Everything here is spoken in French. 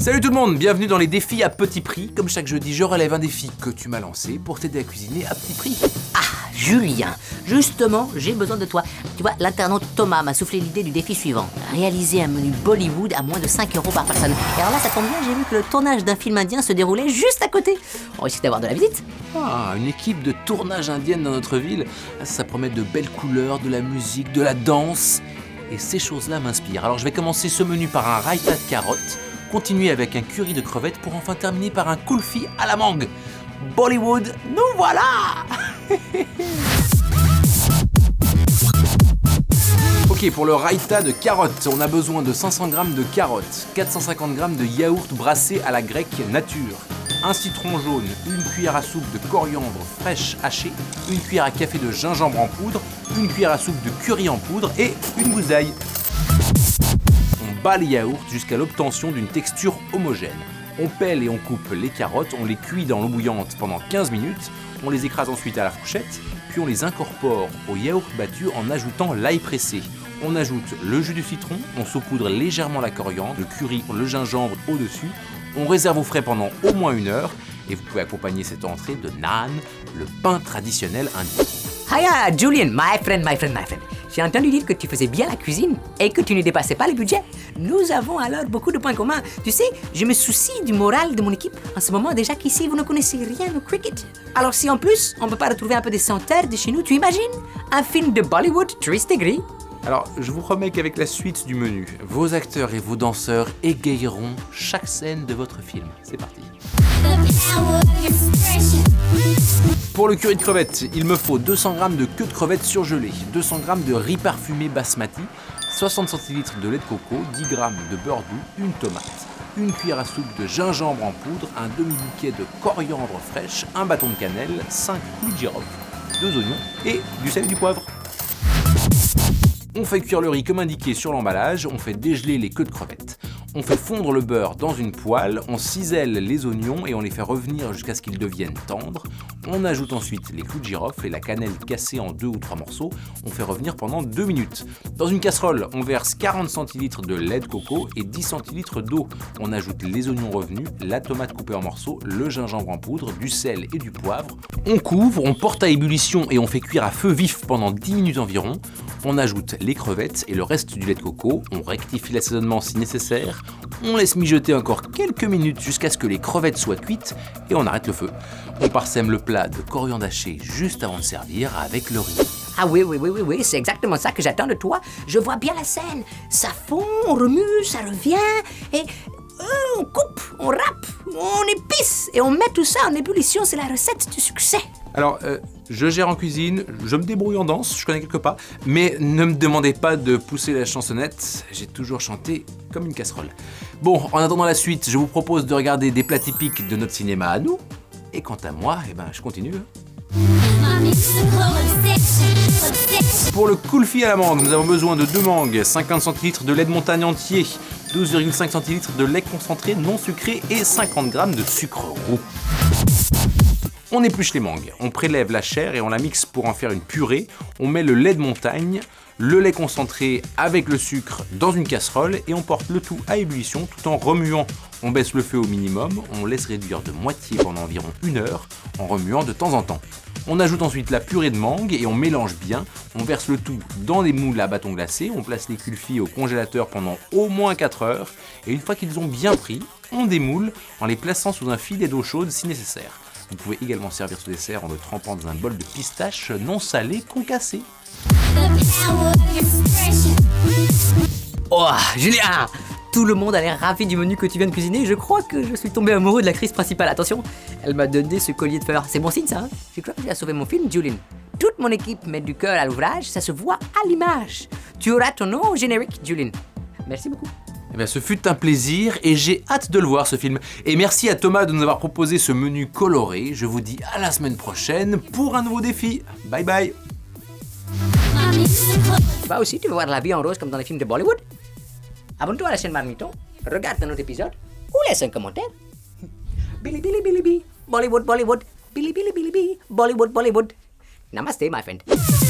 Salut tout le monde, bienvenue dans les défis à petit prix. Comme chaque jeudi, je relève un défi que tu m'as lancé pour t'aider à cuisiner à petit prix. Ah, Julien, justement, j'ai besoin de toi. Tu vois, l'internaute Thomas m'a soufflé l'idée du défi suivant. Réaliser un menu Bollywood à moins de 5 € par personne. Et alors là, ça tombe bien, j'ai vu que le tournage d'un film indien se déroulait juste à côté. On risque d'avoir de la visite. Ah, une équipe de tournage indienne dans notre ville. Ça promet de belles couleurs, de la musique, de la danse. Et ces choses-là m'inspirent. Alors je vais commencer ce menu par un raita de carottes, continuer avec un curry de crevettes pour enfin terminer par un kulfi à la mangue. Bollywood, nous voilà! Ok, pour le raita de carottes, on a besoin de 500 g de carottes, 450 g de yaourt brassé à la grecque nature, un citron jaune, une cuillère à soupe de coriandre fraîche hachée, une cuillère à café de gingembre en poudre, une cuillère à soupe de curry en poudre et une gousse d'ail. On bat les yaourts jusqu'à l'obtention d'une texture homogène. On pèle et on coupe les carottes, on les cuit dans l'eau bouillante pendant 15 minutes, on les écrase ensuite à la fourchette, puis on les incorpore au yaourt battu en ajoutant l'ail pressé. On ajoute le jus de citron, on saupoudre légèrement la coriandre, le curry, le gingembre au-dessus, on réserve au frais pendant au moins 1 heure et vous pouvez accompagner cette entrée de naan, le pain traditionnel indien. Hiya, Julian, my friend. J'ai entendu dire que tu faisais bien la cuisine et que tu ne dépassais pas le budget. Nous avons alors beaucoup de points communs. Tu sais, je me soucie du moral de mon équipe en ce moment, déjà qu'ici vous ne connaissez rien au cricket. Alors si en plus, on peut pas retrouver un peu des senteurs de chez nous, tu imagines? Un film de Bollywood, 3 degrés. Alors, je vous promets qu'avec la suite du menu, vos acteurs et vos danseurs égayeront chaque scène de votre film. C'est parti. Pour le curry de crevettes, il me faut 200 g de queue de crevettes surgelée, 200 g de riz parfumé basmati, 60 cl de lait de coco, 10 g de beurre doux, une tomate, une cuillère à soupe de gingembre en poudre, un demi-bouquet de coriandre fraîche, un bâton de cannelle, 5 clous de girofle, 2 oignons et du sel et du poivre. On fait cuire le riz comme indiqué sur l'emballage, on fait dégeler les queues de crevettes. On fait fondre le beurre dans une poêle, on cisèle les oignons et on les fait revenir jusqu'à ce qu'ils deviennent tendres. On ajoute ensuite les clous de girofle et la cannelle cassée en 2 ou 3 morceaux. On fait revenir pendant 2 minutes. Dans une casserole, on verse 40 cl de lait de coco et 10 cl d'eau. On ajoute les oignons revenus, la tomate coupée en morceaux, le gingembre en poudre, du sel et du poivre. On couvre, on porte à ébullition et on fait cuire à feu vif pendant 10 minutes environ. On ajoute les crevettes et le reste du lait de coco. On rectifie l'assaisonnement si nécessaire. On laisse mijoter encore quelques minutes jusqu'à ce que les crevettes soient cuites et on arrête le feu. On parsème le plat de coriandre haché juste avant de servir avec le riz. Ah oui, c'est exactement ça que j'attends de toi. Je vois bien la scène. Ça fond, on remue, ça revient, et on coupe, on râpe, on épice, et on met tout ça en ébullition. C'est la recette du succès. Alors, je gère en cuisine, je me débrouille en danse, je connais quelques pas, mais ne me demandez pas de pousser la chansonnette, j'ai toujours chanté comme une casserole. Bon, en attendant la suite, je vous propose de regarder des plats typiques de notre cinéma à nous, et quant à moi, je continue. Pour le kulfi à la mangue, nous avons besoin de 2 mangues, 50 cl de lait de montagne entier, 12,5 cl de lait concentré non sucré et 50 g de sucre roux. On épluche les mangues, on prélève la chair et on la mixe pour en faire une purée. On met le lait de montagne, le lait concentré avec le sucre dans une casserole et on porte le tout à ébullition tout en remuant. On baisse le feu au minimum, on laisse réduire de moitié pendant environ 1 heure en remuant de temps en temps. On ajoute ensuite la purée de mangue et on mélange bien. On verse le tout dans des moules à bâton glacé, on place les kulfis au congélateur pendant au moins 4 heures et une fois qu'ils ont bien pris, on démoule en les plaçant sous un filet d'eau chaude si nécessaire. Vous pouvez également servir ce dessert en le trempant dans un bol de pistaches non salées concassées. Oh, Julien! Tout le monde a l'air ravi du menu que tu viens de cuisiner. Je crois que je suis tombé amoureux de l'actrice principale. Attention, elle m'a donné ce collier de fleurs. C'est bon signe, ça, hein? Je crois que tu as sauvé mon film, Julian. Toute mon équipe met du cœur à l'ouvrage, ça se voit à l'image. Tu auras ton nom au générique, Julian. Merci beaucoup. Ce fut un plaisir et j'ai hâte de le voir ce film. Et merci à Thomas de nous avoir proposé ce menu coloré. Je vous dis à la semaine prochaine pour un nouveau défi. Bye bye. Toi aussi, tu veux voir la vie en rose comme dans les films de Bollywood? Abonne-toi à la chaîne Marmito, regarde un autre épisode ou laisse un commentaire. Bollywood, Bollywood, Bollywood, Namaste, my friend.